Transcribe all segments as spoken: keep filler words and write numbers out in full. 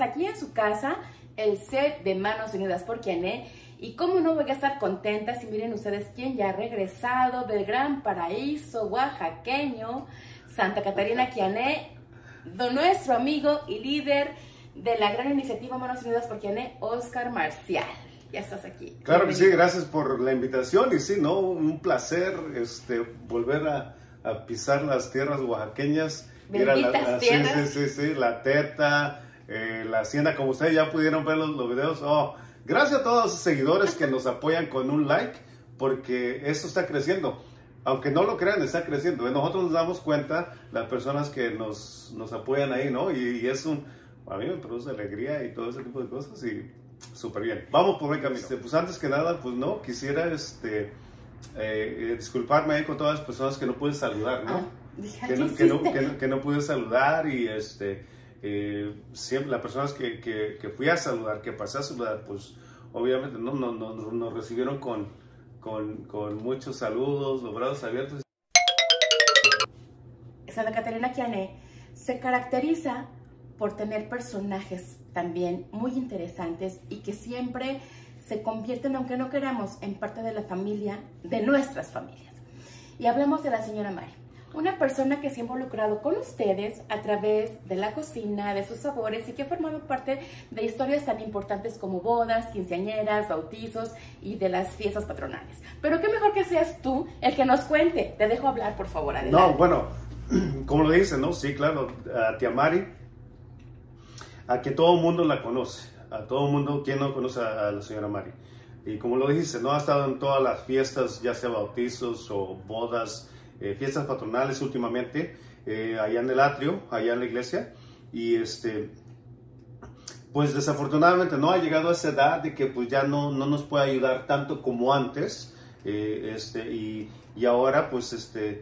aquí en su casa el set de Manos Unidas por Kiané. Y cómo no voy a estar contenta si miren ustedes quién ya ha regresado del gran paraíso oaxaqueño, Santa Catarina Kiané, de nuestro amigo y líder de la gran iniciativa Manos Unidas por Kiané, Oscar Marcial. Ya estás aquí. Claro que sí, gracias por la invitación y sí, ¿no? Un placer este, volver a, a pisar las tierras oaxaqueñas. Benditas la, la, tierras. Sí, sí, sí, sí, la Teta, eh, la hacienda, como ustedes ya pudieron ver los, los videos. Oh, gracias a todos los seguidores que nos apoyan con un like, porque esto está creciendo. Aunque no lo crean, está creciendo. Nosotros nos damos cuenta, las personas que nos, nos apoyan ahí, ¿no? Y, y es un, a mí me produce alegría y todo ese tipo de cosas y súper bien. Vamos por buen camino. Este, pues antes que nada, pues no, quisiera este, eh, disculparme ahí con todas las personas que no pude saludar, ¿no? Ah, que, no, que, no, que, no, que no pude saludar y este, eh, siempre las personas que, que, que fui a saludar, que pasé a saludar, pues obviamente no, no, no, nos recibieron con, con, con muchos saludos, los brazos abiertos. Santa Catarina Kiané se caracteriza por tener personajes también muy interesantes y que siempre se convierten, aunque no queramos, en parte de la familia, de nuestras familias. Y hablamos de la señora Mari, una persona que se ha involucrado con ustedes a través de la cocina, de sus sabores y que ha formado parte de historias tan importantes como bodas, quinceañeras, bautizos y de las fiestas patronales. Pero qué mejor que seas tú el que nos cuente. Te dejo hablar, por favor, adelante. No, bueno, como lo dice, ¿no? Sí, claro, a tía Mari, a que todo el mundo la conoce, a todo el mundo, ¿quién no conoce a, a la señora Mari? Y como lo dice, ¿no? Ha estado en todas las fiestas, ya sea bautizos o bodas, eh, fiestas patronales últimamente, eh, allá en el atrio, allá en la iglesia, y este, pues desafortunadamente no ha llegado a esa edad de que pues ya no, no nos puede ayudar tanto como antes, eh, este, y, y ahora pues este,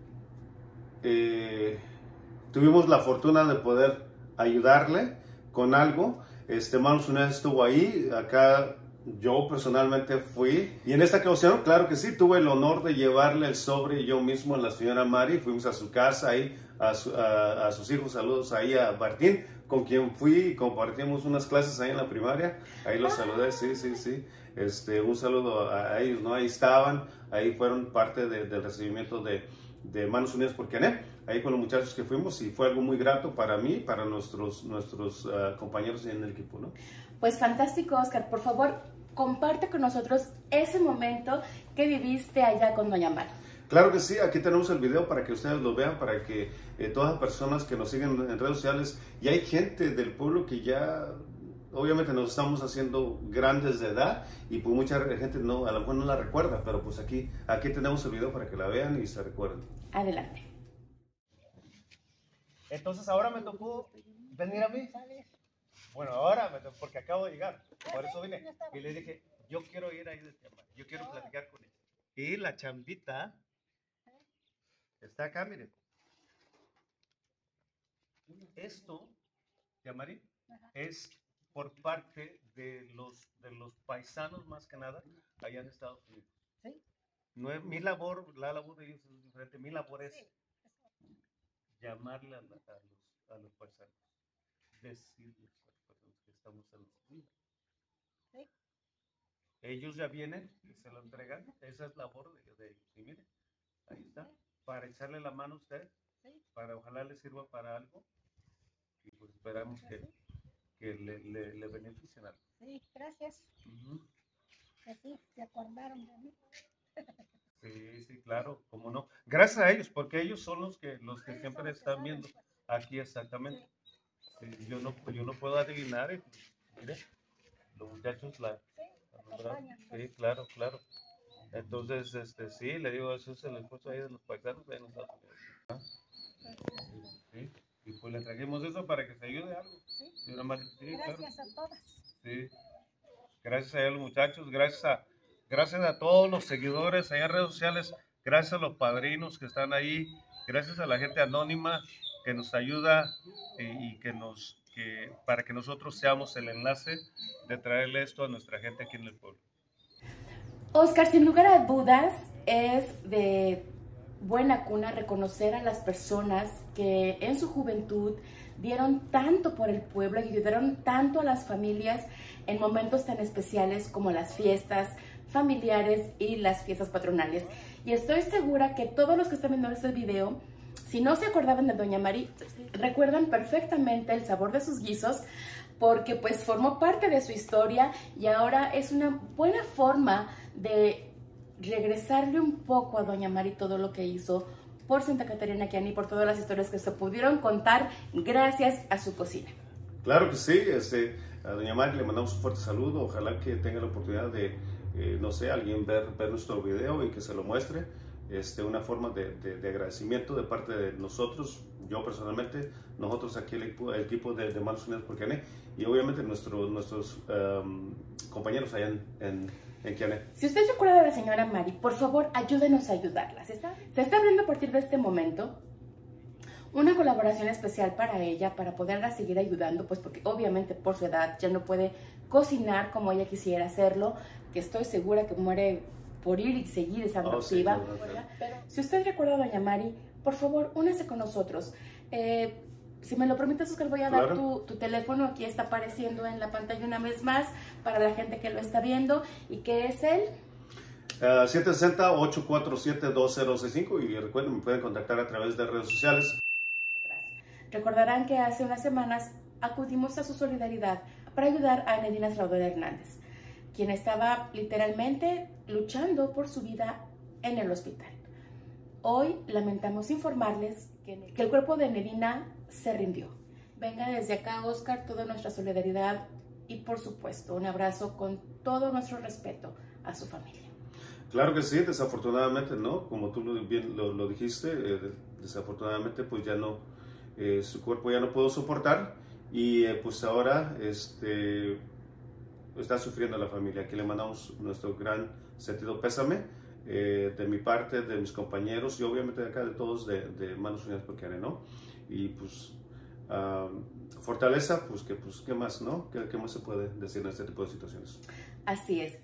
eh, tuvimos la fortuna de poder ayudarle con algo. Este, Manos Unidas estuvo ahí, acá yo personalmente fui, y en esta ocasión, claro que sí, tuve el honor de llevarle el sobre yo mismo a la señora Mari. Fuimos a su casa, ahí, a, su, a, a sus hijos, saludos ahí a Martín, con quien fui y compartimos unas clases ahí en la primaria, ahí los saludé, sí, sí, sí, este, un saludo a, a ellos, ¿no? Ahí estaban, ahí fueron parte de, del recibimiento de, de Manos Unidas por Kiané, ahí con los muchachos que fuimos, y fue algo muy grato para mí, para nuestros, nuestros uh, compañeros en el equipo, ¿no? Pues fantástico, Oscar. Por favor, comparte con nosotros ese momento que viviste allá con doña Mari. Claro que sí, aquí tenemos el video para que ustedes lo vean, para que eh, todas las personas que nos siguen en redes sociales, y hay gente del pueblo que ya, obviamente nos estamos haciendo grandes de edad, y pues mucha gente no, a lo mejor no la recuerda, pero pues aquí, aquí tenemos el video para que la vean y se recuerden. Adelante. Entonces ahora me tocó venir a mí. Bueno, ahora, me tocó, porque acabo de llegar, por eso vine. Y le dije, yo quiero ir ahí de tía Mari, yo quiero platicar con ella. Y la chambita está acá, miren. Esto, tía Mari, es por parte de los, de los paisanos más que nada allá en Estados Unidos. ¿Sí? No es, mi labor, la labor de ellos es diferente. Mi labor es llamarle a, la, a, los, a los paisanos, decirles a los paisanos que estamos en los niños. ¿Sí? Ellos ya vienen y se lo entregan. Esa es la labor de, de ellos. Y miren, ahí está, para echarle la mano a usted, ¿sí? Para ojalá le sirva para algo. Y pues esperamos que, que le, le, le beneficien algo. Sí, gracias. Uh-huh. Que sí, se acordaron de mí. Sí, sí, claro, cómo no. Gracias a ellos, porque ellos son los que, los que siempre están viendo aquí exactamente. Sí, yo, no, yo no puedo adivinar. Eh. Mire, los muchachos la... la sí, claro, claro. Entonces, este, sí, le digo, eso es el esfuerzo ahí de los paisanos de Estados Unidos. ¿Ah? Sí, sí. Y pues le trajimos eso para que se ayude algo. Sí. Sí, sí, gracias claro. a todas. Sí. Gracias a los muchachos, gracias a, gracias a todos los seguidores allá en redes sociales, gracias a los padrinos que están ahí, gracias a la gente anónima que nos ayuda eh, y que nos, que, para que nosotros seamos el enlace de traerle esto a nuestra gente aquí en el pueblo. Oscar, sin lugar a dudas, es de buena cuna reconocer a las personas que en su juventud dieron tanto por el pueblo y ayudaron tanto a las familias en momentos tan especiales como las fiestas familiares y las fiestas patronales. Y estoy segura que todos los que están viendo este video, si no se acordaban de Doña Mari, recuerdan perfectamente el sabor de sus guisos, porque pues formó parte de su historia y ahora es una buena forma de regresarle un poco a Doña Mari todo lo que hizo por Santa Catarina Kiani y por todas las historias que se pudieron contar gracias a su cocina. Claro que sí, este, a Doña Mari le mandamos un fuerte saludo, ojalá que tenga la oportunidad de, eh, no sé, alguien ver, ver nuestro video y que se lo muestre, este, una forma de, de, de agradecimiento de parte de nosotros, yo personalmente, nosotros aquí el equipo, el equipo de, de Manos Unidas por Kiané y obviamente nuestro, nuestros um, compañeros allá en, en, en Kiané. Si usted recuerda a la señora Mari, por favor ayúdenos a ayudarla. Se está, se está abriendo a partir de este momento una colaboración especial para ella, para poderla seguir ayudando, pues porque obviamente por su edad ya no puede cocinar como ella quisiera hacerlo, que estoy segura que muere por ir y seguir esa adoptiva. Oh, sí, no, pero si usted recuerda a Doña Mari, por favor, únase con nosotros. Eh, si me lo permites, Oscar, voy a claro. dar tu, tu teléfono, aquí está apareciendo en la pantalla una vez más, para la gente que lo está viendo, y que es el... Uh, siete seis cero, ocho cuatro siete, dos cero seis cinco y recuerden, me pueden contactar a través de redes sociales. Recordarán que hace unas semanas acudimos a su solidaridad para ayudar a Nedina Slaudora Hernández, quien estaba literalmente luchando por su vida en el hospital. Hoy lamentamos informarles que, que el cuerpo de Nedina se rindió. Venga desde acá, Oscar, toda nuestra solidaridad y por supuesto un abrazo con todo nuestro respeto a su familia. Claro que sí, desafortunadamente no, como tú lo, bien lo, lo dijiste, eh, desafortunadamente pues ya no, eh, su cuerpo ya no pudo soportar y eh, pues ahora este, está sufriendo la familia. Aquí le mandamos nuestro gran sentido pésame eh, de mi parte, de mis compañeros y obviamente de acá de todos de, de Manos Unidas por Kiané, ¿no? Y pues uh, fortaleza, pues que pues qué más, ¿no? ¿Qué, qué más se puede decir en este tipo de situaciones? Así es.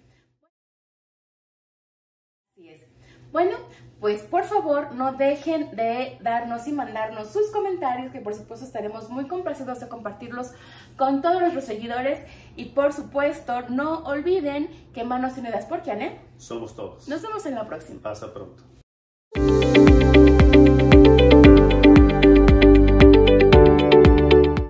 Así es. Bueno, pues por favor no dejen de darnos y mandarnos sus comentarios, que por supuesto estaremos muy complacidos de compartirlos con todos nuestros seguidores. Y por supuesto no olviden que Manos Unidas por Kiané somos todos. Nos vemos en la próxima. Hasta pronto.